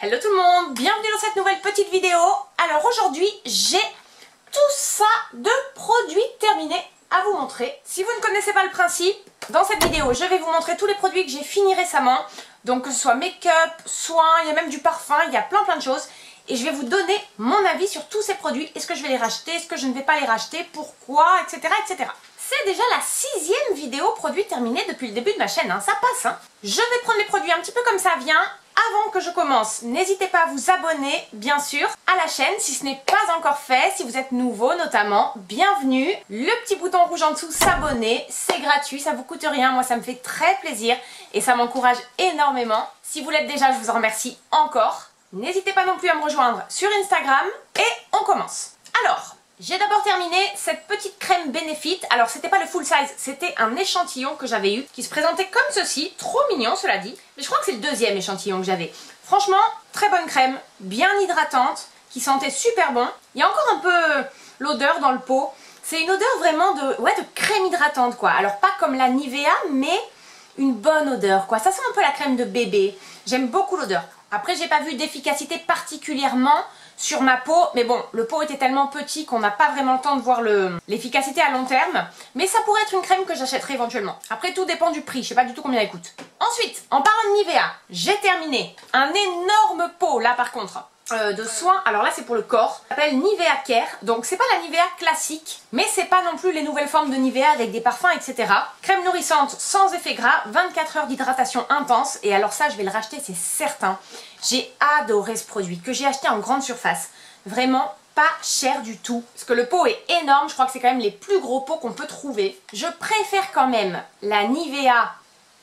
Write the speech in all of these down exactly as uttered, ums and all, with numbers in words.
Hello tout le monde, bienvenue dans cette nouvelle petite vidéo. Alors aujourd'hui, j'ai tout ça de produits terminés à vous montrer. Si vous ne connaissez pas le principe, dans cette vidéo, je vais vous montrer tous les produits que j'ai finis récemment. Donc que ce soit make-up, soins, il y a même du parfum, il y a plein plein de choses. Et je vais vous donner mon avis sur tous ces produits. Est-ce que je vais les racheter, est-ce que je ne vais pas les racheter, pourquoi, et cetera et cetera. C'est déjà la sixième vidéo produit terminée depuis le début de ma chaîne, hein. Ça passe. Hein. Je vais prendre les produits un petit peu comme ça vient. Avant que je commence, n'hésitez pas à vous abonner, bien sûr, à la chaîne si ce n'est pas encore fait. Si vous êtes nouveau notamment, bienvenue. Le petit bouton rouge en dessous, s'abonner, c'est gratuit, ça vous coûte rien. Moi, ça me fait très plaisir et ça m'encourage énormément. Si vous l'êtes déjà, je vous en remercie encore. N'hésitez pas non plus à me rejoindre sur Instagram et on commence. Alors, j'ai d'abord terminé cette petite crème Benefit. Alors c'était pas le full size, c'était un échantillon que j'avais eu qui se présentait comme ceci, trop mignon cela dit. Mais je crois que c'est le deuxième échantillon que j'avais. Franchement, très bonne crème, bien hydratante, qui sentait super bon. Il y a encore un peu l'odeur dans le pot. C'est une odeur vraiment de, ouais, de crème hydratante quoi. Alors pas comme la Nivea, mais une bonne odeur quoi. Ça sent un peu la crème de bébé. J'aime beaucoup l'odeur. Après j'ai pas vu d'efficacité particulièrement sur ma peau, mais bon, le pot était tellement petit qu'on n'a pas vraiment le temps de voir l'efficacité à long terme, mais ça pourrait être une crème que j'achèterai éventuellement. Après, tout dépend du prix, je sais pas du tout combien elle coûte. Ensuite, en parlant de Nivea, j'ai terminé un énorme pot, là par contre, euh, de soins. Alors là, c'est pour le corps, ça s'appelle Nivea Care, donc c'est pas la Nivea classique, mais c'est pas non plus les nouvelles formes de Nivea avec des parfums, et cetera. Crème nourrissante, sans effet gras, vingt-quatre heures d'hydratation intense, et alors ça, je vais le racheter, c'est certain. J'ai adoré ce produit que j'ai acheté en grande surface. Vraiment pas cher du tout. Parce que le pot est énorme. Je crois que c'est quand même les plus gros pots qu'on peut trouver. Je préfère quand même la Nivea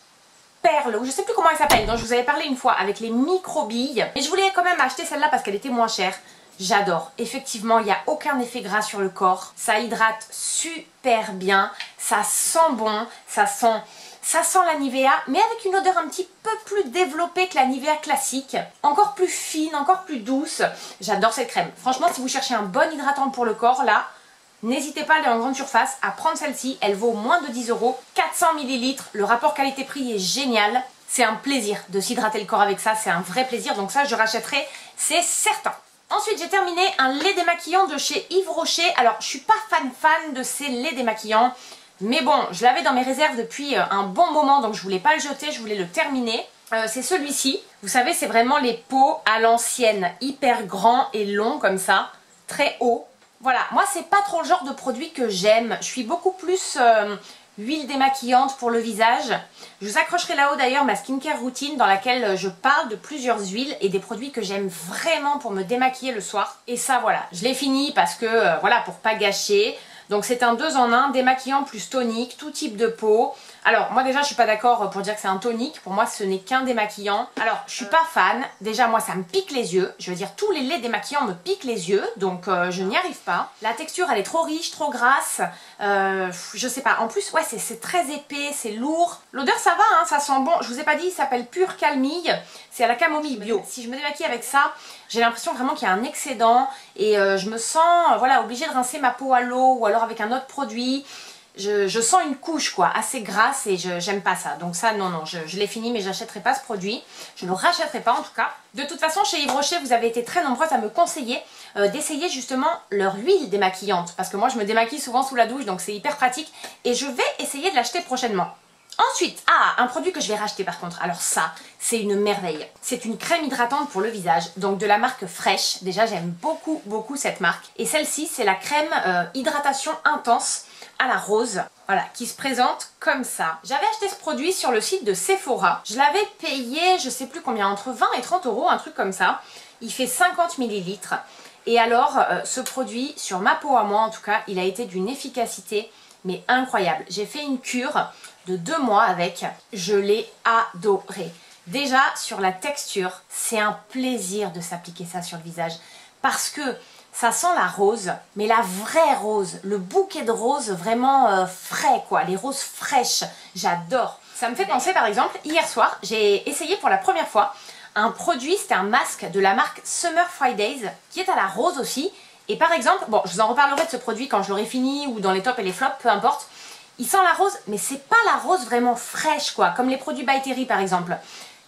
Perle, ou je sais plus comment elle s'appelle, dont je vous avais parlé une fois, avec les micro-billes. Mais je voulais quand même acheter celle-là parce qu'elle était moins chère. J'adore. Effectivement, il n'y a aucun effet gras sur le corps. Ça hydrate super bien. Ça sent bon. Ça sent... Ça sent la Nivea, mais avec une odeur un petit peu plus développée que la Nivea classique. Encore plus fine, encore plus douce. J'adore cette crème. Franchement, si vous cherchez un bon hydratant pour le corps, là, n'hésitez pas à aller en grande surface, à prendre celle-ci. Elle vaut moins de dix euros, quatre cents millilitres. Le rapport qualité-prix est génial. C'est un plaisir de s'hydrater le corps avec ça. C'est un vrai plaisir. Donc ça, je rachèterai, c'est certain. Ensuite, j'ai terminé un lait démaquillant de chez Yves Rocher. Alors, je suis pas fan fan de ces laits démaquillants. Mais bon, je l'avais dans mes réserves depuis un bon moment, donc je voulais pas le jeter, je voulais le terminer. Euh, c'est celui-ci. Vous savez, c'est vraiment les pots à l'ancienne, hyper grands et longs comme ça, très hauts. Voilà, moi c'est pas trop le genre de produit que j'aime. Je suis beaucoup plus euh, huile démaquillante pour le visage. Je vous accrocherai là-haut d'ailleurs ma skincare routine dans laquelle je parle de plusieurs huiles et des produits que j'aime vraiment pour me démaquiller le soir. Et ça voilà, je l'ai fini parce que, euh, voilà, pour pas gâcher. Donc c'est un deux en un, démaquillant plus tonique, tout type de peau. Alors moi déjà je suis pas d'accord pour dire que c'est un tonique, pour moi ce n'est qu'un démaquillant. Alors je suis pas fan, déjà moi ça me pique les yeux, je veux dire tous les laits démaquillants me piquent les yeux, donc euh, je n'y arrive pas. La texture elle est trop riche, trop grasse, euh, je sais pas, en plus ouais c'est très épais, c'est lourd. L'odeur ça va, hein, ça sent bon, je vous ai pas dit, il s'appelle Pure Calmille, c'est à la camomille bio. Si je me démaquille avec ça, j'ai l'impression vraiment qu'il y a un excédent et euh, je me sens euh, voilà, obligée de rincer ma peau à l'eau ou alors avec un autre produit. Je, je sens une couche quoi, assez grasse et je j'aime pas ça. Donc ça non non, je, je l'ai fini mais j'achèterai pas ce produit. Je ne le rachèterai pas en tout cas. De toute façon chez Yves Rocher vous avez été très nombreuses à me conseiller euh, d'essayer justement leur huile démaquillante. Parce que moi je me démaquille souvent sous la douche donc c'est hyper pratique. Et je vais essayer de l'acheter prochainement. Ensuite, ah, un produit que je vais racheter par contre, alors ça, c'est une merveille. C'est une crème hydratante pour le visage, donc de la marque Fresh. Déjà, j'aime beaucoup, beaucoup cette marque. Et celle-ci, c'est la crème euh, hydratation intense à la rose, voilà, qui se présente comme ça. J'avais acheté ce produit sur le site de Sephora. Je l'avais payé, je sais plus combien, entre vingt et trente euros, un truc comme ça. Il fait cinquante millilitres. Et alors, euh, ce produit, sur ma peau à moi en tout cas, il a été d'une efficacité mais incroyable. J'ai fait une cure de deux mois avec, je l'ai adoré. Déjà sur la texture, c'est un plaisir de s'appliquer ça sur le visage parce que ça sent la rose, mais la vraie rose, le bouquet de roses vraiment euh, frais quoi, les roses fraîches, j'adore. Ça me fait penser par exemple, hier soir, j'ai essayé pour la première fois un produit, c'était un masque de la marque Summer Fridays qui est à la rose aussi. Et par exemple, bon, je vous en reparlerai de ce produit quand je l'aurai fini ou dans les tops et les flops, peu importe. Il sent la rose, mais c'est pas la rose vraiment fraîche, quoi, comme les produits By Terry par exemple.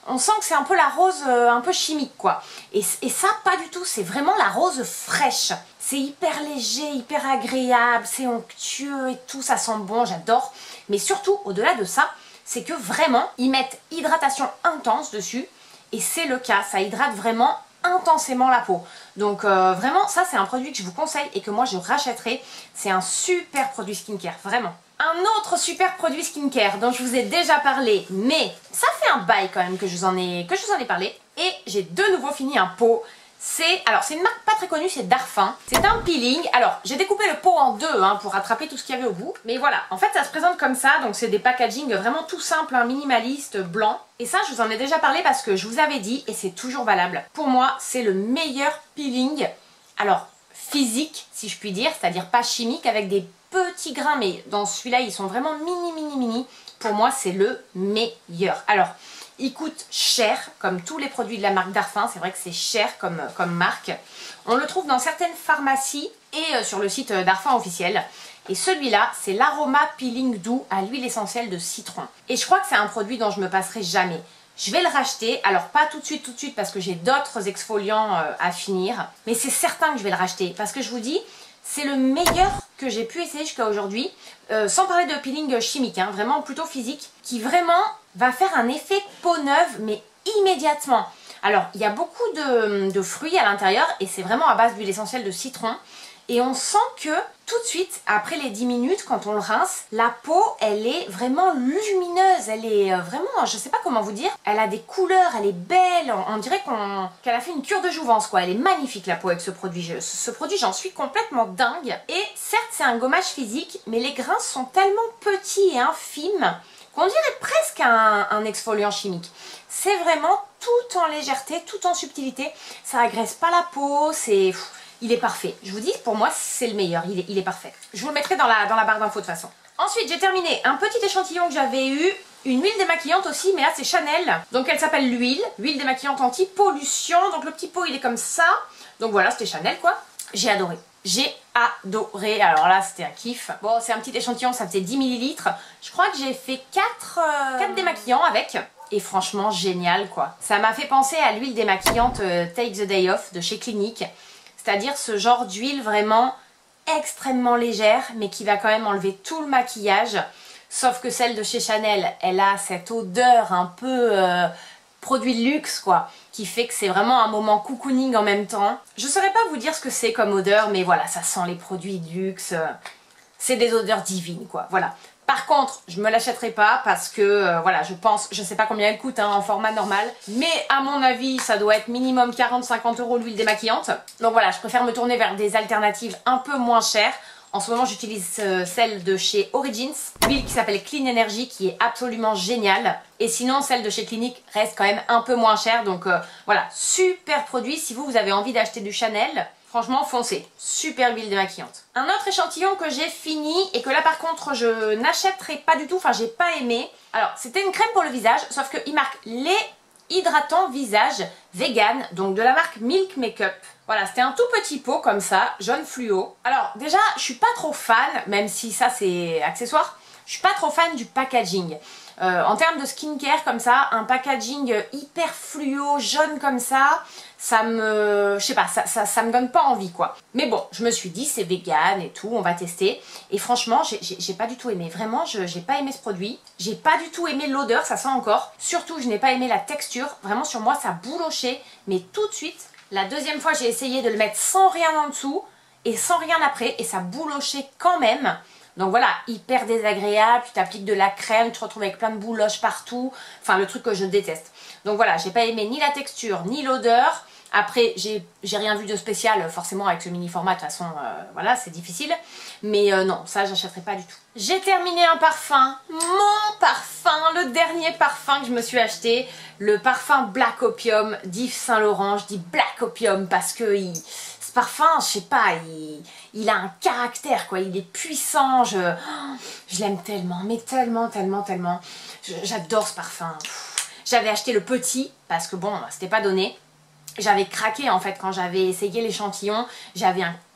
On sent que c'est un peu la rose euh, un peu chimique quoi. Et, et ça pas du tout, c'est vraiment la rose fraîche. C'est hyper léger, hyper agréable, c'est onctueux et tout, ça sent bon, j'adore. Mais surtout, au-delà de ça, c'est que vraiment, ils mettent hydratation intense dessus. Et c'est le cas, ça hydrate vraiment intensément la peau. Donc euh, vraiment, ça c'est un produit que je vous conseille et que moi je rachèterai. C'est un super produit skincare, vraiment. Un autre super produit skincare dont je vous ai déjà parlé, mais ça fait un bail quand même que je vous en ai, que je vous en ai parlé. Et j'ai de nouveau fini un pot. C'est, alors c'est une marque pas très connue, c'est Darphin. C'est un peeling. Alors j'ai découpé le pot en deux hein, pour rattraper tout ce qu'il y avait au bout. Mais voilà, en fait ça se présente comme ça. Donc c'est des packaging vraiment tout simples, hein, minimaliste, blanc. Et ça je vous en ai déjà parlé parce que je vous avais dit, et c'est toujours valable. Pour moi c'est le meilleur peeling. Alors physique si je puis dire, c'est-à-dire pas chimique avec des petits grains. Mais dans celui-là ils sont vraiment mini mini mini. Pour moi c'est le meilleur. Alors il coûte cher, comme tous les produits de la marque Darphin, c'est vrai que c'est cher comme, comme marque. On le trouve dans certaines pharmacies et euh, sur le site Darphin officiel. Et celui-là, c'est l'Aroma Peeling Doux à l'huile essentielle de citron. Et je crois que c'est un produit dont je me passerai jamais. Je vais le racheter, alors pas tout de suite, tout de suite, parce que j'ai d'autres exfoliants euh, à finir. Mais c'est certain que je vais le racheter, parce que je vous dis, c'est le meilleur que j'ai pu essayer jusqu'à aujourd'hui. Euh, sans parler de peeling chimique, hein, vraiment plutôt physique, qui vraiment va faire un effet peau neuve, mais immédiatement. Alors, il y a beaucoup de, de fruits à l'intérieur, et c'est vraiment à base d'huile essentielle de citron. Et on sent que tout de suite, après les dix minutes, quand on le rince, la peau, elle est vraiment lumineuse. Elle est vraiment, je sais pas comment vous dire, elle a des couleurs, elle est belle. On, on dirait qu'on qu'elle a fait une cure de jouvence, quoi. Elle est magnifique, la peau, avec ce produit. Je, ce produit, j'en suis complètement dingue. Et certes, c'est un gommage physique, mais les grains sont tellement petits et infimes qu'on dirait presque un, un exfoliant chimique. C'est vraiment tout en légèreté, tout en subtilité. Ça agresse pas la peau, c'est... Il est parfait. Je vous dis, pour moi, c'est le meilleur. Il est, il est parfait. Je vous le mettrai dans la, dans la barre d'infos de toute façon. Ensuite, j'ai terminé un petit échantillon que j'avais eu. Une huile démaquillante aussi, mais là, c'est Chanel. Donc, elle s'appelle l'huile. Huile démaquillante anti-pollution. Donc, le petit pot, il est comme ça. Donc, voilà, c'était Chanel, quoi. J'ai adoré. J'ai adoré. Alors là, c'était un kiff. Bon, c'est un petit échantillon, ça faisait dix millilitres. Je crois que j'ai fait quatre, euh, quatre démaquillants avec. Et franchement, génial, quoi. Ça m'a fait penser à l'huile démaquillante euh, Take the Day Off de chez Clinique. C'est-à-dire ce genre d'huile vraiment extrêmement légère, mais qui va quand même enlever tout le maquillage. Sauf que celle de chez Chanel, elle a cette odeur un peu euh, produit de luxe, quoi, qui fait que c'est vraiment un moment cocooning en même temps. Je ne saurais pas vous dire ce que c'est comme odeur, mais voilà, ça sent les produits de luxe. C'est des odeurs divines, quoi, voilà. Par contre, je me l'achèterai pas parce que, euh, voilà, je pense, je sais pas combien elle coûte hein, en format normal, mais à mon avis, ça doit être minimum quarante à cinquante euros l'huile démaquillante. Donc voilà, je préfère me tourner vers des alternatives un peu moins chères. En ce moment, j'utilise euh, celle de chez Origins, l'huile qui s'appelle Clean Energy, qui est absolument géniale. Et sinon, celle de chez Clinique reste quand même un peu moins chère. Donc euh, voilà, super produit. Si vous, vous avez envie d'acheter du Chanel, franchement, foncez. Super huile démaquillante. Un autre échantillon que j'ai fini et que là, par contre, je n'achèterai pas du tout. Enfin, j'ai pas aimé. Alors, c'était une crème pour le visage, sauf qu'il marque les hydratants visage vegan, donc de la marque Milk Makeup. Voilà, c'était un tout petit pot comme ça, jaune fluo. Alors, déjà, je suis pas trop fan, même si ça, c'est accessoire. Je suis pas trop fan du packaging. Euh, en termes de skincare comme ça, un packaging hyper fluo, jaune comme ça, ça me... je sais pas, ça, ça, ça me donne pas envie quoi. Mais bon, je me suis dit c'est vegan et tout, on va tester. Et franchement, j'ai pas du tout aimé. Vraiment, j'ai pas aimé ce produit. J'ai pas du tout aimé l'odeur, ça sent encore. Surtout, je n'ai pas aimé la texture. Vraiment, sur moi, ça boulochait. Mais tout de suite, la deuxième fois, j'ai essayé de le mettre sans rien en dessous et sans rien après. Et ça boulochait quand même. Donc voilà, hyper désagréable, tu t'appliques de la crème, tu te retrouves avec plein de bouloches partout, enfin le truc que je déteste. Donc voilà, j'ai pas aimé ni la texture, ni l'odeur. Après, j'ai rien vu de spécial, forcément avec ce mini format, de toute façon, euh, voilà, c'est difficile. Mais euh, non, ça, j'achèterai pas du tout. J'ai terminé un parfum, mon parfum, le dernier parfum que je me suis acheté, le parfum Black Opium d'Yves Saint Laurent. Je dis Black Opium parce que il... ce parfum, je sais pas, il, il a un caractère, quoi, il est puissant, je, je l'aime tellement, mais tellement, tellement, tellement. J'adore ce parfum. J'avais acheté le petit, parce que bon, c'était pas donné. J'avais craqué en fait quand j'avais essayé l'échantillon, j'avais un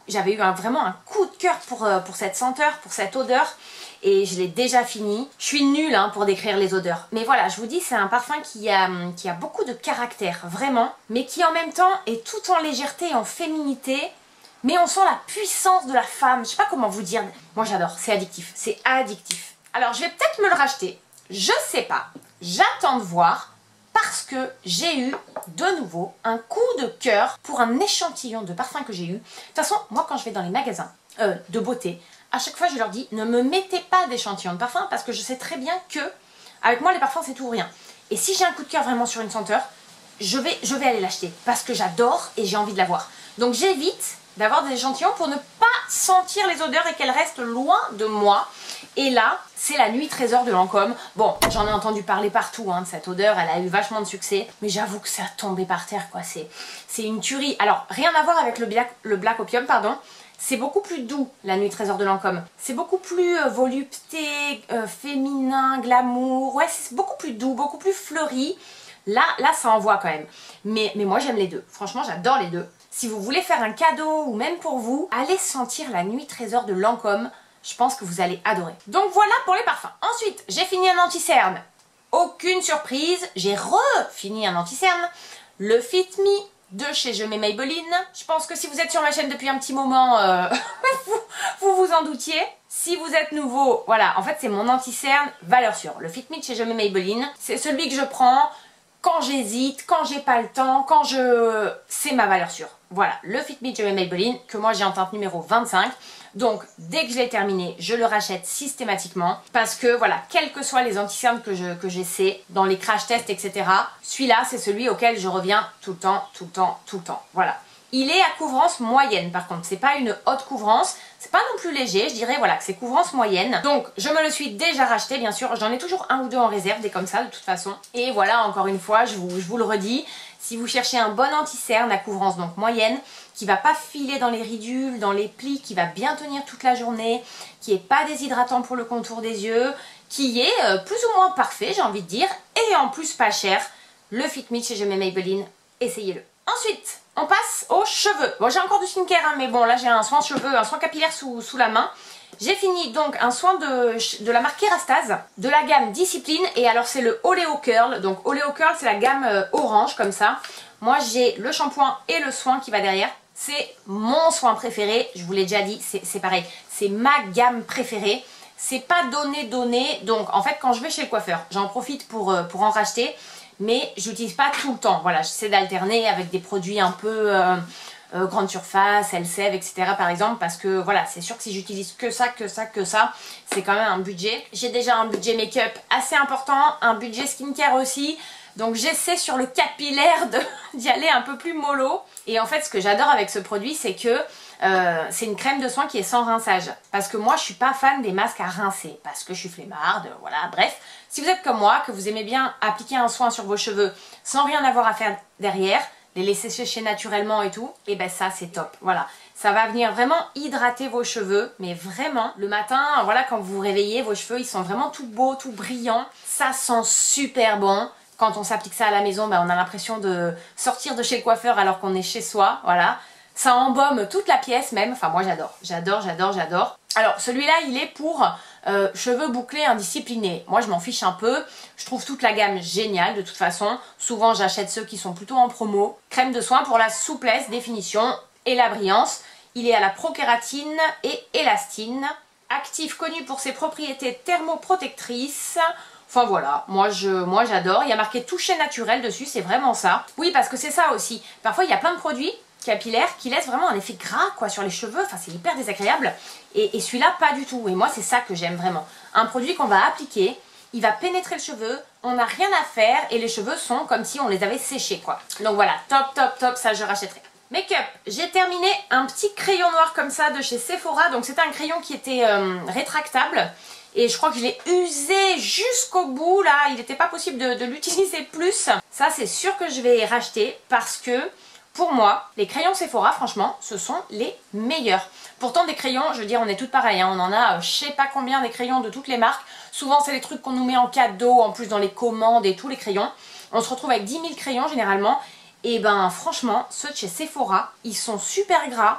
J'avais eu un, vraiment un coup de cœur pour, euh, pour cette senteur, pour cette odeur. Et je l'ai déjà fini. Je suis nulle hein, pour décrire les odeurs. Mais voilà, je vous dis, c'est un parfum qui a, qui a beaucoup de caractère, vraiment. Mais qui en même temps est tout en légèreté et en féminité. Mais on sent la puissance de la femme. Je sais pas comment vous dire. Moi j'adore, c'est addictif. C'est addictif. Alors je vais peut-être me le racheter. Je sais pas. J'attends de voir. Parce que j'ai eu de nouveau un coup de cœur pour un échantillon de parfum que j'ai eu. De toute façon, moi quand je vais dans les magasins euh, de beauté, à chaque fois je leur dis ne me mettez pas d'échantillon de parfum parce que je sais très bien que avec moi les parfums c'est tout ou rien. Et si j'ai un coup de cœur vraiment sur une senteur, je vais, je vais aller l'acheter parce que j'adore et j'ai envie de l'avoir. Donc j'évite d'avoir des échantillons pour ne pas sentir les odeurs et qu'elles restent loin de moi. Et là, c'est la Nuit Trésor de Lancôme. Bon, j'en ai entendu parler partout hein, de cette odeur, elle a eu vachement de succès. Mais j'avoue que ça a tombé par terre, quoi. C'est une tuerie. Alors, rien à voir avec le Black, le Black Opium, pardon. C'est beaucoup plus doux, la Nuit Trésor de Lancôme. C'est beaucoup plus euh, volupté, euh, féminin, glamour. Ouais, c'est beaucoup plus doux, beaucoup plus fleuri. Là, là, ça envoie quand même. Mais, mais moi, j'aime les deux. Franchement, j'adore les deux. Si vous voulez faire un cadeau ou même pour vous, allez sentir la Nuit Trésor de Lancôme. Je pense que vous allez adorer. Donc voilà pour les parfums. Ensuite, j'ai fini un anti-cerne. Aucune surprise, j'ai refini un anti-cerne. Le Fit Me de chez Je mets Maybelline. Je pense que si vous êtes sur ma chaîne depuis un petit moment, euh, vous, vous vous en doutiez. Si vous êtes nouveau, voilà, en fait c'est mon anti-cerne valeur sûre. Le Fit Me de chez Je mets Maybelline, c'est celui que je prends quand j'hésite, quand j'ai pas le temps, quand je... C'est ma valeur sûre. Voilà, le Fit Me de Je mets Maybelline, que moi j'ai en teinte numéro vingt-cinq. Donc, dès que je l'ai terminé, je le rachète systématiquement. Parce que, voilà, quels que soient les anti-cernes que je que j'essaie, dans les crash tests, et cetera, celui-là, c'est celui auquel je reviens tout le temps, tout le temps, tout le temps. Voilà. Il est à couvrance moyenne, par contre. C'est pas une haute couvrance. C'est pas non plus léger. Je dirais, voilà, que c'est couvrance moyenne. Donc, je me le suis déjà racheté, bien sûr. J'en ai toujours un ou deux en réserve, des comme ça, de toute façon. Et voilà, encore une fois, je vous, je vous le redis. Si vous cherchez un bon anti-cerne à couvrance donc moyenne, qui va pas filer dans les ridules, dans les plis, qui va bien tenir toute la journée, qui est pas déshydratant pour le contour des yeux, qui est euh, plus ou moins parfait, j'ai envie de dire, et en plus pas cher, le Fit Me chez Je mets Maybelline, essayez-le. Ensuite, on passe aux cheveux. Bon, j'ai encore du skincare, hein, mais bon, là j'ai un soin cheveux, un soin capillaire sous, sous la main. J'ai fini donc un soin de, de la marque Kerastase, de la gamme Discipline, et alors c'est le Oleo Curl. Donc Oleo Curl, c'est la gamme euh, orange, comme ça. Moi j'ai le shampoing et le soin qui va derrière. C'est mon soin préféré, je vous l'ai déjà dit, c'est pareil. C'est ma gamme préférée. C'est pas donné, donné. Donc en fait, quand je vais chez le coiffeur, j'en profite pour, euh, pour en racheter. Mais je n'utilise pas tout le temps. Voilà, j'essaie d'alterner avec des produits un peu... Euh, Euh, grande surface, L C V, et cetera par exemple, parce que voilà, c'est sûr que si j'utilise que ça, que ça, que ça, c'est quand même un budget. J'ai déjà un budget make-up assez important, un budget skincare aussi, donc j'essaie sur le capillaire d'y aller un peu plus mollo. Et en fait, ce que j'adore avec ce produit, c'est que euh, c'est une crème de soin qui est sans rinçage. Parce que moi, je suis pas fan des masques à rincer, parce que je suis flemmarde, voilà, bref. Si vous êtes comme moi, que vous aimez bien appliquer un soin sur vos cheveux sans rien avoir à faire derrière, les laisser sécher naturellement et tout, et ben ça c'est top, voilà. Ça va venir vraiment hydrater vos cheveux, mais vraiment, le matin, voilà, quand vous vous réveillez, vos cheveux, ils sont vraiment tout beaux, tout brillants. Ça sent super bon. Quand on s'applique ça à la maison, ben, on a l'impression de sortir de chez le coiffeur alors qu'on est chez soi, voilà. Ça embaume toute la pièce même, enfin moi j'adore, j'adore, j'adore, j'adore. Alors celui-là, il est pour euh, cheveux bouclés indisciplinés. Moi je m'en fiche un peu, je trouve toute la gamme géniale de toute façon. Souvent j'achète ceux qui sont plutôt en promo. Crème de soin pour la souplesse, définition et la brillance. Il est à la prokératine et élastine. Actif connu pour ses propriétés thermoprotectrices. Enfin voilà, moi je moi j'adore. Il y a marqué toucher naturel dessus, c'est vraiment ça. Oui, parce que c'est ça aussi. Parfois il y a plein de produits capillaire qui laisse vraiment un effet gras quoi sur les cheveux, enfin c'est hyper désagréable, et, et celui-là pas du tout, et moi c'est ça que j'aime vraiment, un produit qu'on va appliquer, il va pénétrer le cheveu, on n'a rien à faire et les cheveux sont comme si on les avait séchés quoi. Donc voilà, top top top, ça je rachèterai. Make-up, j'ai terminé un petit crayon noir comme ça de chez Sephora, donc c'était un crayon qui était euh, rétractable, et je crois que je l'ai usé jusqu'au bout là, il n'était pas possible de, de l'utiliser plus. Ça c'est sûr que je vais racheter parce que pour moi, les crayons Sephora, franchement, ce sont les meilleurs. Pourtant, des crayons, je veux dire, on est toutes pareilles. Hein. On en a, euh, je sais pas combien, des crayons de toutes les marques. Souvent, c'est les trucs qu'on nous met en cadeau, en plus dans les commandes et tous les crayons. On se retrouve avec dix mille crayons, généralement. Et ben, franchement, ceux de chez Sephora, ils sont super gras,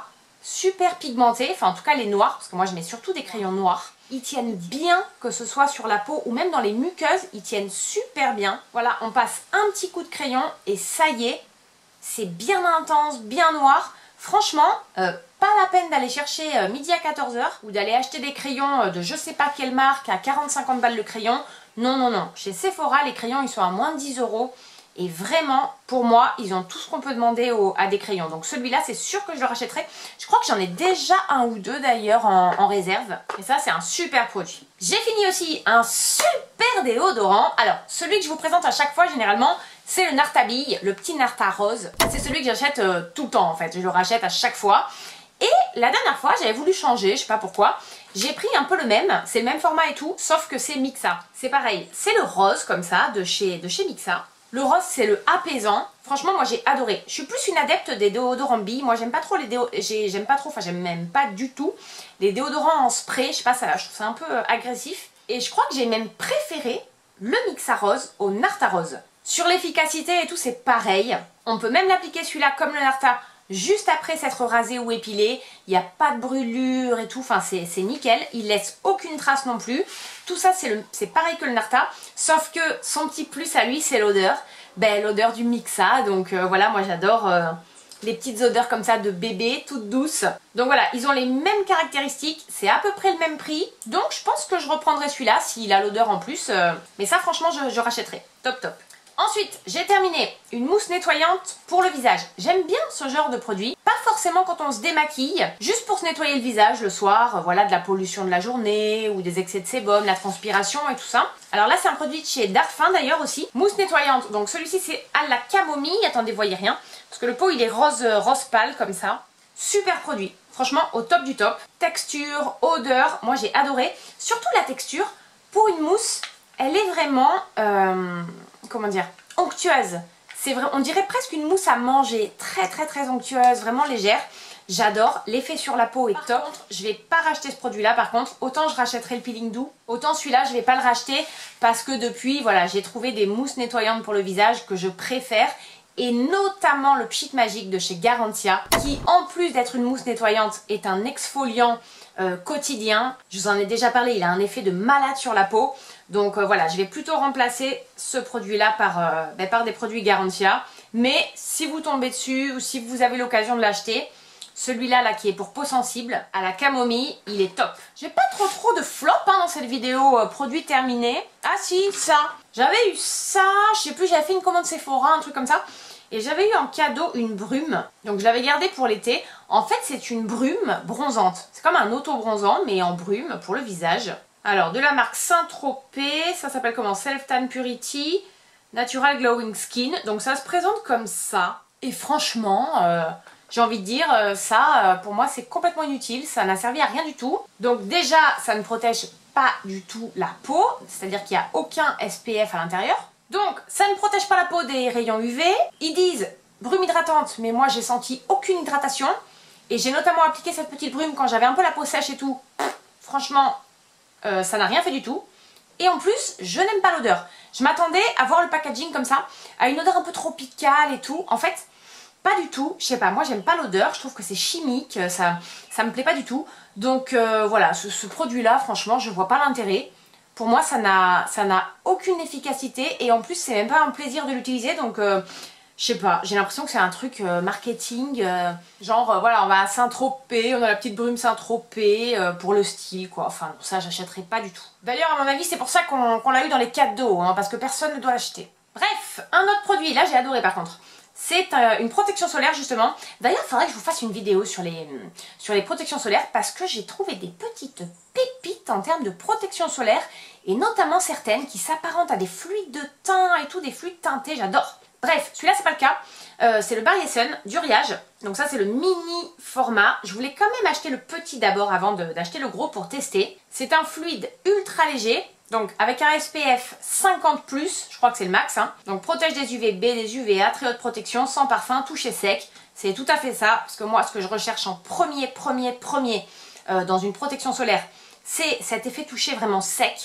super pigmentés, enfin en tout cas les noirs, parce que moi je mets surtout des crayons noirs. Ils tiennent bien, que ce soit sur la peau ou même dans les muqueuses, ils tiennent super bien. Voilà, on passe un petit coup de crayon et ça y est, c'est bien intense, bien noir. Franchement, euh, pas la peine d'aller chercher euh, midi à quatorze heures ou d'aller acheter des crayons euh, de je sais pas quelle marque à quarante cinquante balles le crayon. Non, non, non. Chez Sephora, les crayons, ils sont à moins de dix euros. Et vraiment, pour moi, ils ont tout ce qu'on peut demander au, à des crayons. Donc celui-là, c'est sûr que je le rachèterai. Je crois que j'en ai déjà un ou deux d'ailleurs en, en réserve. Et ça, c'est un super produit. J'ai fini aussi un super déodorant. Alors, celui que je vous présente à chaque fois, généralement, c'est le Nartabille, le petit Narta rose. C'est celui que j'achète euh, tout le temps, en fait. Je le rachète à chaque fois. Et la dernière fois, j'avais voulu changer, je sais pas pourquoi. J'ai pris un peu le même, c'est le même format et tout, sauf que c'est Mixa. C'est pareil, c'est le rose comme ça, de chez, de chez Mixa. Le rose, c'est le apaisant. Franchement, moi, j'ai adoré. Je suis plus une adepte des déodorants billes. Moi, j'aime pas trop les déo... J'aime pas trop, enfin, j'aime même pas du tout les déodorants en spray. Je sais pas, ça, je trouve ça un peu euh, agressif. Et je crois que j'ai même préféré le Mixa rose au Narta rose. Sur l'efficacité et tout, c'est pareil. On peut même l'appliquer celui-là comme le Narta juste après s'être rasé ou épilé. Il n'y a pas de brûlure et tout. Enfin, c'est nickel. Il laisse aucune trace non plus. Tout ça, c'est pareil que le Narta. Sauf que son petit plus à lui, c'est l'odeur. Ben, l'odeur du Mixa. Donc euh, voilà, moi j'adore euh, les petites odeurs comme ça de bébé, toutes douces. Donc voilà, ils ont les mêmes caractéristiques. C'est à peu près le même prix. Donc je pense que je reprendrai celui-là s'il a l'odeur en plus. Euh, mais ça, franchement, je, je rachèterai. Top, top. Ensuite, j'ai terminé une mousse nettoyante pour le visage. J'aime bien ce genre de produit. Pas forcément quand on se démaquille, juste pour se nettoyer le visage le soir, voilà, de la pollution de la journée ou des excès de sébum, la transpiration et tout ça. Alors là, c'est un produit de chez Darphin d'ailleurs aussi. Mousse nettoyante, donc celui-ci c'est à la camomille. Attendez, voyez rien, parce que le pot il est rose, rose pâle comme ça. Super produit, franchement au top du top. Texture, odeur, moi j'ai adoré. Surtout la texture, pour une mousse, elle est vraiment... Euh... comment dire, onctueuse. C'est vrai, on dirait presque une mousse à manger, très très très onctueuse, vraiment légère. J'adore, l'effet sur la peau est top. Par contre, je vais pas racheter ce produit là par contre, autant je rachèterai le peeling doux, autant celui-là je vais pas le racheter parce que depuis, voilà, j'ai trouvé des mousses nettoyantes pour le visage que je préfère. Et notamment le Pchit Magique de chez Garantia, qui en plus d'être une mousse nettoyante est un exfoliant euh, quotidien. Je vous en ai déjà parlé, il a un effet de malade sur la peau. Donc euh, voilà, je vais plutôt remplacer ce produit-là par, euh, ben, par des produits Garantia. Mais si vous tombez dessus ou si vous avez l'occasion de l'acheter, celui-là là, qui est pour peau sensible, à la camomille, il est top. J'ai pas trop trop de flop hein, dans cette vidéo euh, produit terminé. Ah si, ça. J'avais eu ça, je sais plus, j'avais fait une commande Sephora, un truc comme ça. Et j'avais eu en cadeau une brume, donc je l'avais gardée pour l'été. En fait, c'est une brume bronzante. C'est comme un auto-bronzant, mais en brume pour le visage. Alors, de la marque Saint-Tropez, ça s'appelle comment? Self Tan Purity Natural Glowing Skin. Donc ça se présente comme ça. Et franchement, euh, j'ai envie de dire, euh, ça, euh, pour moi, c'est complètement inutile. Ça n'a servi à rien du tout. Donc déjà, ça ne protège pas du tout la peau. C'est-à-dire qu'il n'y a aucun S P F à l'intérieur. Donc, ça ne protège pas la peau des rayons U V. Ils disent brume hydratante, mais moi, j'ai senti aucune hydratation. Et j'ai notamment appliqué cette petite brume quand j'avais un peu la peau sèche et tout. Franchement... Euh, ça n'a rien fait du tout. Et en plus, je n'aime pas l'odeur. Je m'attendais à voir le packaging comme ça, à une odeur un peu tropicale et tout. En fait, pas du tout. Je sais pas, moi j'aime pas l'odeur. Je trouve que c'est chimique. Ça, ça me plaît pas du tout. Donc euh, voilà, ce, ce produit-là, franchement, je vois pas l'intérêt. Pour moi, ça n'a ça n'a aucune efficacité. Et en plus, c'est même pas un plaisir de l'utiliser. Donc... Euh, je sais pas, j'ai l'impression que c'est un truc euh, marketing, euh, genre euh, voilà, on va à Saint-Tropez, on a la petite brume Saint-Tropez euh, pour le style quoi, enfin non, ça j'achèterai pas du tout. D'ailleurs à mon avis c'est pour ça qu'on qu'on l'a eu dans les cadeaux, hein, parce que personne ne doit l'acheter. Bref, un autre produit, là j'ai adoré par contre, c'est euh, une protection solaire justement. D'ailleurs il faudrait que je vous fasse une vidéo sur les, sur les protections solaires parce que j'ai trouvé des petites pépites en termes de protection solaire et notamment certaines qui s'apparentent à des fluides de teint et tout, des fluides teintés, j'adore. Bref, celui-là c'est pas le cas, euh, c'est le Barrier Sun Duriage, donc ça c'est le mini format. Je voulais quand même acheter le petit d'abord avant d'acheter le gros pour tester. C'est un fluide ultra léger, donc avec un S P F cinquante plus, je crois que c'est le max, hein. Donc protège des U V B, des U V A, très haute protection, sans parfum, toucher sec. C'est tout à fait ça, parce que moi ce que je recherche en premier, premier, premier euh, dans une protection solaire, c'est cet effet toucher vraiment sec.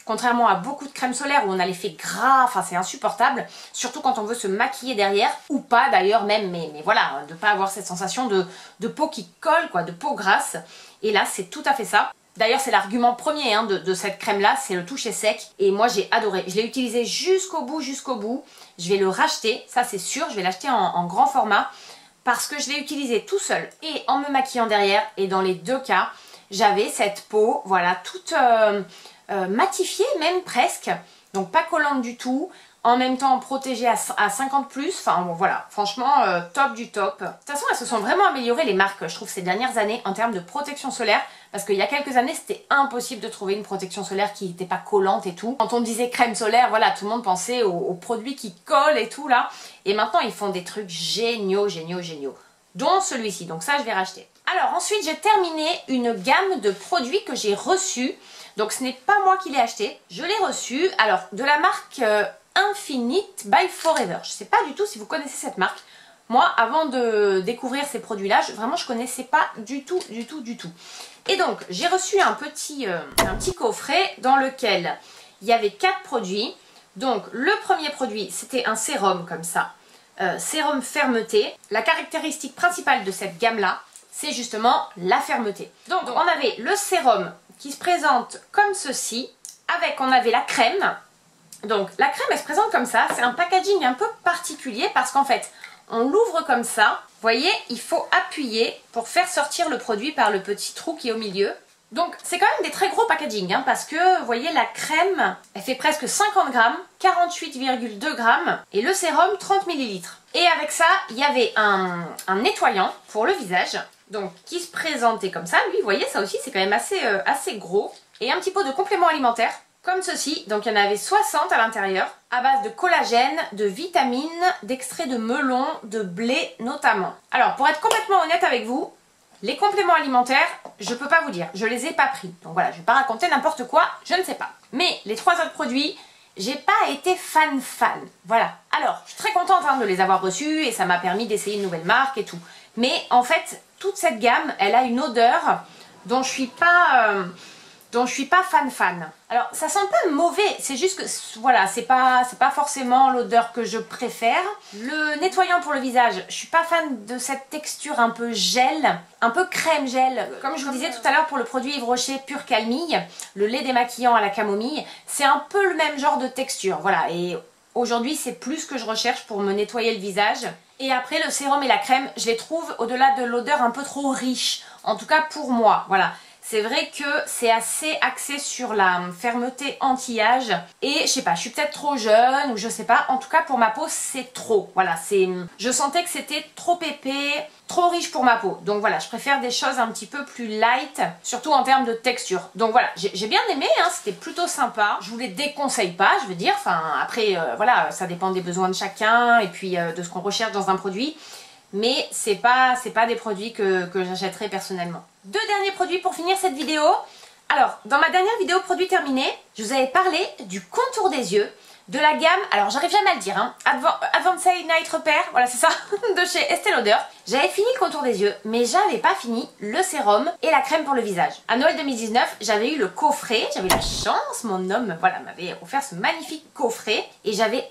Contrairement à beaucoup de crèmes solaires où on a l'effet gras, enfin c'est insupportable. Surtout quand on veut se maquiller derrière, ou pas d'ailleurs même, mais, mais voilà, de pas avoir cette sensation de, de peau qui colle, quoi, de peau grasse. Et là c'est tout à fait ça. D'ailleurs c'est l'argument premier hein, de, de cette crème là, c'est le toucher sec. Et moi j'ai adoré, je l'ai utilisé jusqu'au bout, jusqu'au bout. Je vais le racheter, ça c'est sûr, je vais l'acheter en, en grand format. Parce que je l'ai utilisé tout seul et en me maquillant derrière. Et dans les deux cas, j'avais cette peau, voilà, toute euh, euh, matifiée même presque. Donc pas collante du tout. En même temps protégée à, à cinquante plus, enfin bon, voilà, franchement euh, top du top. De toute façon elles se sont vraiment améliorées les marques, je trouve, ces dernières années en termes de protection solaire, parce qu'il y a quelques années c'était impossible de trouver une protection solaire qui n'était pas collante et tout. Quand on disait crème solaire, voilà, tout le monde pensait aux, aux produits qui collent et tout là, et maintenant ils font des trucs géniaux, géniaux, géniaux, dont celui-ci, donc ça je vais racheter. Alors ensuite j'ai terminé une gamme de produits que j'ai reçus, donc ce n'est pas moi qui l'ai acheté, je l'ai reçu, alors de la marque... Euh, Infinite by Forever. Je ne sais pas du tout si vous connaissez cette marque. Moi, avant de découvrir ces produits-là, je, vraiment, je ne connaissais pas du tout, du tout, du tout. Et donc, j'ai reçu un petit, euh, un petit coffret dans lequel il y avait quatre produits. Donc, le premier produit, c'était un sérum comme ça. Euh, sérum fermeté. La caractéristique principale de cette gamme-là, c'est justement la fermeté. Donc, on avait le sérum qui se présente comme ceci. Avec, on avait la crème. Donc la crème elle se présente comme ça, c'est un packaging un peu particulier parce qu'en fait on l'ouvre comme ça, vous voyez il faut appuyer pour faire sortir le produit par le petit trou qui est au milieu. Donc c'est quand même des très gros packaging hein, parce que vous voyez la crème elle fait presque cinquante grammes, quarante-huit virgule deux grammes et le sérum trente millilitres. Et avec ça il y avait un, un nettoyant pour le visage donc qui se présentait comme ça, lui vous voyez ça aussi c'est quand même assez, euh, assez gros et un petit pot de complément alimentaire. Comme ceci, donc il y en avait soixante à l'intérieur, à base de collagène, de vitamines, d'extrait de melon, de blé notamment. Alors pour être complètement honnête avec vous, les compléments alimentaires, je peux pas vous dire, je les ai pas pris. Donc voilà, je vais pas raconter n'importe quoi, je ne sais pas. Mais les trois autres produits, j'ai pas été fan fan. Voilà. Alors, je suis très contente hein, de les avoir reçus et ça m'a permis d'essayer une nouvelle marque et tout. Mais en fait, toute cette gamme, elle a une odeur dont je suis pas... Euh, dont je suis pas fan fan. Alors ça sent pas mauvais, c'est juste que voilà, c'est pas, c'est pas forcément l'odeur que je préfère. Le nettoyant pour le visage, je suis pas fan de cette texture un peu gel, un peu crème gel. Comme je vous disais tout à l'heure pour le produit Yves Rocher Pure Calmille, le lait démaquillant à la camomille, c'est un peu le même genre de texture. Voilà, et aujourd'hui c'est plus ce que je recherche pour me nettoyer le visage. Et après le sérum et la crème, je les trouve au-delà de l'odeur un peu trop riche, en tout cas pour moi, voilà. C'est vrai que c'est assez axé sur la fermeté anti-âge et je sais pas, je suis peut-être trop jeune ou je sais pas, en tout cas pour ma peau c'est trop, voilà, c'est, je sentais que c'était trop épais, trop riche pour ma peau, donc voilà, je préfère des choses un petit peu plus light, surtout en termes de texture, donc voilà, j'ai bien aimé, hein, c'était plutôt sympa, je vous les déconseille pas, je veux dire, enfin après, euh, voilà, ça dépend des besoins de chacun et puis euh, de ce qu'on recherche dans un produit. Mais c'est pas, c'est pas des produits que, que j'achèterai personnellement. Deux derniers produits pour finir cette vidéo. Alors, dans ma dernière vidéo produit terminé, je vous avais parlé du contour des yeux, de la gamme, alors j'arrive jamais à le dire, hein, Advanced Night Repair, voilà c'est ça, de chez Estée Lauder. J'avais fini le contour des yeux, mais j'avais pas fini le sérum et la crème pour le visage. À Noël deux mille dix-neuf, j'avais eu le coffret, j'avais eu la chance, mon homme voilà, m'avait offert ce magnifique coffret et j'avais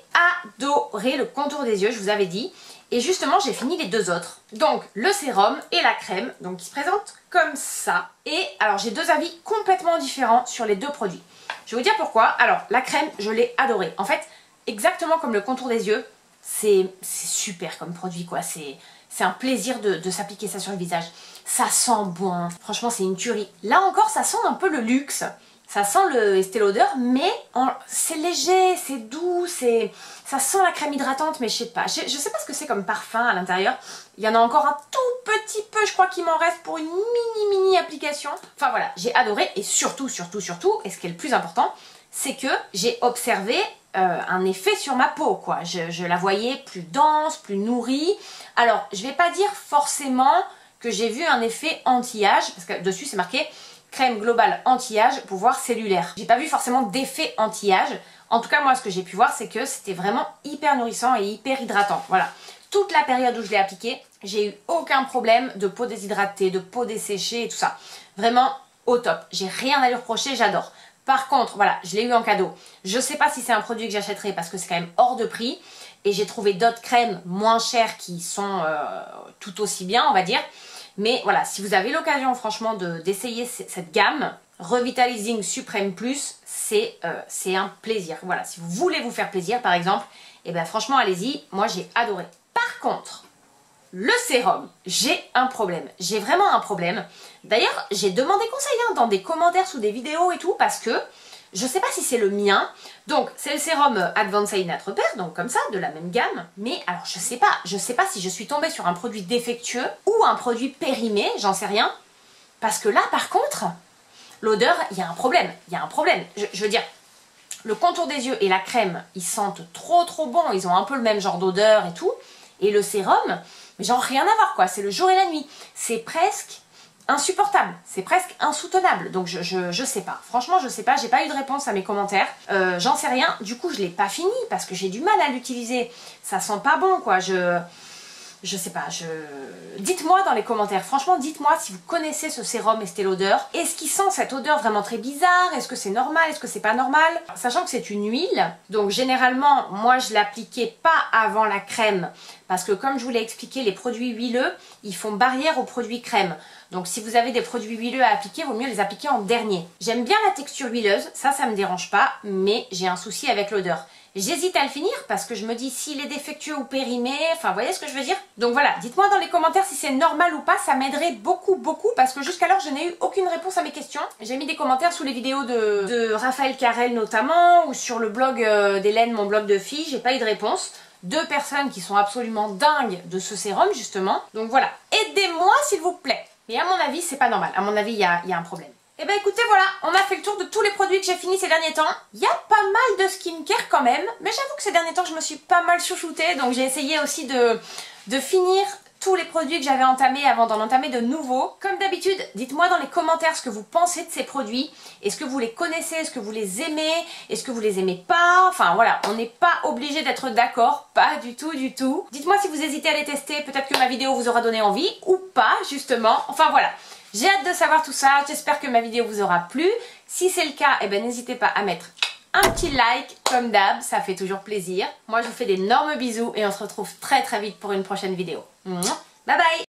adoré le contour des yeux, je vous avais dit. Et justement, j'ai fini les deux autres. Donc, le sérum et la crème, donc qui se présentent comme ça. Et alors, j'ai deux avis complètement différents sur les deux produits. Je vais vous dire pourquoi. Alors, la crème, je l'ai adorée. En fait, exactement comme le contour des yeux, c'est super comme produit, quoi. C'est un plaisir de, de s'appliquer ça sur le visage. Ça sent bon. Franchement, c'est une tuerie. Là encore, ça sent un peu le luxe. Ça sent le Estée Lauder, mais c'est léger, c'est doux, c'est ça sent la crème hydratante, mais je sais pas. Je, je sais pas ce que c'est comme parfum à l'intérieur. Il y en a encore un tout petit peu, je crois qu'il m'en reste pour une mini mini application. Enfin voilà, j'ai adoré et surtout, surtout, surtout, et ce qui est le plus important, c'est que j'ai observé euh, un effet sur ma peau, quoi. Je, je la voyais plus dense, plus nourrie. Alors, je vais pas dire forcément que j'ai vu un effet anti-âge, parce que dessus c'est marqué crème globale anti-âge, pouvoir cellulaire. J'ai pas vu forcément d'effet anti-âge. En tout cas, moi, ce que j'ai pu voir, c'est que c'était vraiment hyper nourrissant et hyper hydratant. Voilà. Toute la période où je l'ai appliqué, j'ai eu aucun problème de peau déshydratée, de peau desséchée et tout ça. Vraiment au top. J'ai rien à lui reprocher, j'adore. Par contre, voilà, je l'ai eu en cadeau. Je sais pas si c'est un produit que j'achèterai parce que c'est quand même hors de prix. Et j'ai trouvé d'autres crèmes moins chères qui sont euh, tout aussi bien, on va dire. Mais voilà, si vous avez l'occasion franchement d'essayer de, cette gamme, Revitalizing Supreme Plus, c'est euh, c'est un plaisir. Voilà, si vous voulez vous faire plaisir par exemple, et ben franchement allez-y, moi j'ai adoré. Par contre, le sérum, j'ai un problème. J'ai vraiment un problème. D'ailleurs, j'ai demandé conseil hein, dans des commentaires sous des vidéos et tout parce que je sais pas si c'est le mien. Donc, c'est le sérum Advanced Night Repair, donc comme ça, de la même gamme. Mais alors, je sais pas, je sais pas si je suis tombée sur un produit défectueux ou un produit périmé, j'en sais rien. Parce que là, par contre, l'odeur, il y a un problème. Il y a un problème. Je, je veux dire, le contour des yeux et la crème, ils sentent trop trop bon. Ils ont un peu le même genre d'odeur et tout. Et le sérum, mais genre rien à voir quoi. C'est le jour et la nuit. C'est presque insupportable, c'est presque insoutenable, donc je, je, je sais pas, franchement je sais pas, j'ai pas eu de réponse à mes commentaires, euh, j'en sais rien, du coup je l'ai pas fini parce que j'ai du mal à l'utiliser, ça sent pas bon quoi, je... Je sais pas, je... Dites-moi dans les commentaires, franchement dites-moi si vous connaissez ce sérum Estée Lauder. Est-ce qu'il sent cette odeur vraiment très bizarre? Est-ce que c'est normal? Est-ce que c'est pas normal? Sachant que c'est une huile, donc généralement moi je l'appliquais pas avant la crème. Parce que comme je vous l'ai expliqué, les produits huileux, ils font barrière aux produits crème. Donc si vous avez des produits huileux à appliquer, il vaut mieux les appliquer en dernier. J'aime bien la texture huileuse, ça, ça me dérange pas, mais j'ai un souci avec l'odeur. J'hésite à le finir parce que je me dis s'il est défectueux ou périmé, enfin vous voyez ce que je veux dire? Donc voilà, dites-moi dans les commentaires si c'est normal ou pas, ça m'aiderait beaucoup beaucoup parce que jusqu'alors je n'ai eu aucune réponse à mes questions. J'ai mis des commentaires sous les vidéos de, de Raphaël Carrel notamment ou sur le blog euh, d'Hélène, mon blog de filles, j'ai pas eu de réponse. Deux personnes qui sont absolument dingues de ce sérum justement. Donc voilà, aidez-moi s'il vous plaît. Mais à mon avis c'est pas normal, à mon avis il y a, y a un problème. Et ben écoutez voilà, on a fait le tour de tous les produits que j'ai finis ces derniers temps. Il y a pas mal de skincare quand même, mais j'avoue que ces derniers temps je me suis pas mal chouchoutée, donc j'ai essayé aussi de, de finir tous les produits que j'avais entamés avant d'en entamer de nouveaux. Comme d'habitude, dites-moi dans les commentaires ce que vous pensez de ces produits. Est-ce que vous les connaissez? Est-ce que vous les aimez? Est-ce que vous les aimez pas? Enfin voilà, on n'est pas obligé d'être d'accord, pas du tout du tout. Dites-moi si vous hésitez à les tester, peut-être que ma vidéo vous aura donné envie ou pas justement. Enfin voilà. J'ai hâte de savoir tout ça, j'espère que ma vidéo vous aura plu. Si c'est le cas, eh ben, n'hésitez pas à mettre un petit like comme d'hab, ça fait toujours plaisir. Moi je vous fais d'énormes bisous et on se retrouve très très vite pour une prochaine vidéo. Bye bye!